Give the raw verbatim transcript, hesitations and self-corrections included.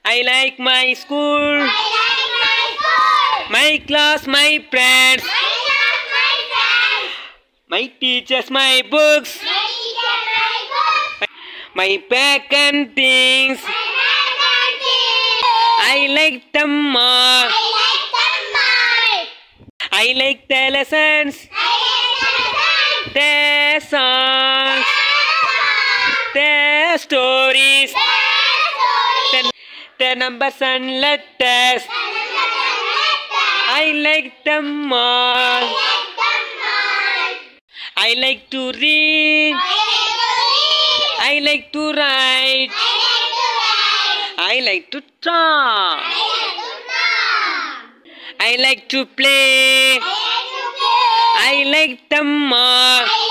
I like my school. I like my school. My class, my friends. My class, my friends. My teachers, my books. My teacher, my books. My bag and things. My bag and things. I like them all. I like them all. I like the lessons. I like the lessons. The songs. The stories. The, the numbers and letters. I like them all. I like to read. I like to write. I like to talk. I like to play. I like them all.